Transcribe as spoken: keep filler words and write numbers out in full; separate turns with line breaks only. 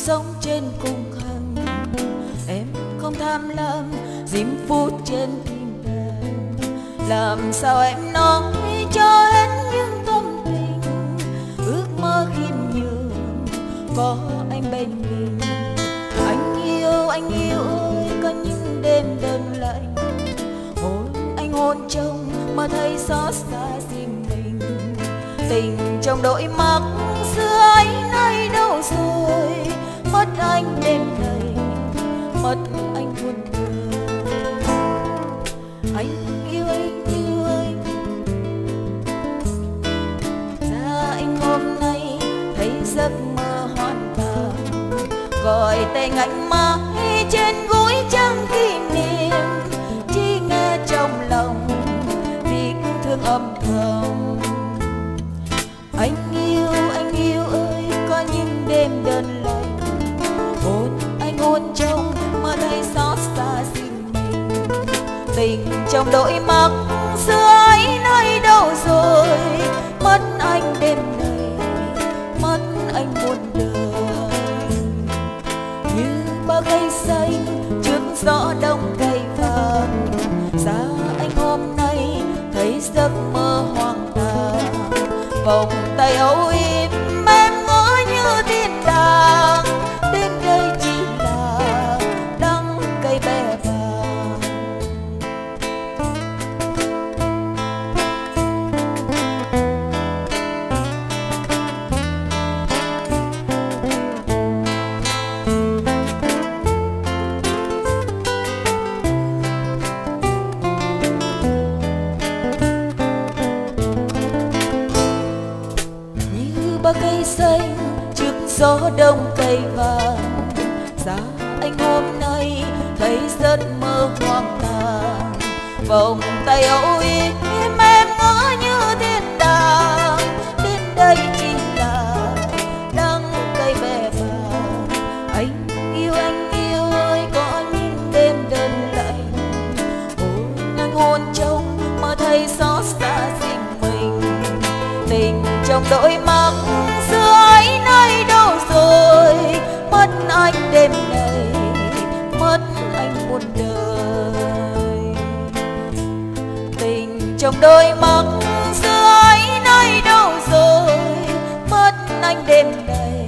sống trên cùng hành. Em không tham lam diễm phút trên tim đàn. Làm sao em nói cho hết những tâm tình, ước mơ khiêm nhường có anh bên mình. Anh yêu, anh yêu ơi, có những đêm đơn lạnh, hôn anh hôn trông mà thấy xót xa riêng mình. Tình trong đôi mắt xưa ấy nay đâu rồi, mất anh đêm này, mất anh buồn đời. Anh yêu, anh yêu ơi, ra anh hôm nay thấy giấc mơ hoàn toàn, gọi tên anh mãi trên gối trăng kỷ niệm, chỉ nghe trong lòng tiếc thương âm thầm. Anh yêu, anh yêu ơi, có những đêm đơn lạnh, hôn anh hôn trông mà thấy xót xa riêng mình. Tình trong đôi mắt xưa ấy nơi đâu rồi, mất anh đêm này, mất anh muôn đời. Như bao cây xanh trước gió đông cây vàng, xa anh hôm nay thấy giấc mơ hoang tàn. Vòng tay âu yếm em ngỡ như thiên đàng, đến đây chỉ là đắng cây bè vàng. Ba cây xanh trước gió đông cây vàng, xa anh hôm nay thấy giấc mơ hoang tàn. Vòng tay âu yếm em ngỡ như thiên đàng, đến đây chỉ là đắng cây bè vàng. Anh yêu, anh yêu ơi, có những đêm đơn lạnh, hôn anh hôn trông mà thấy xót xa riêng mình. Tình trong đôi mắt xưa ấy nơi đâu rồi, mất anh đêm này, mất anh muôn đời. Tình trong đôi mắt xưa ấy nơi đâu rồi, mất anh đêm này,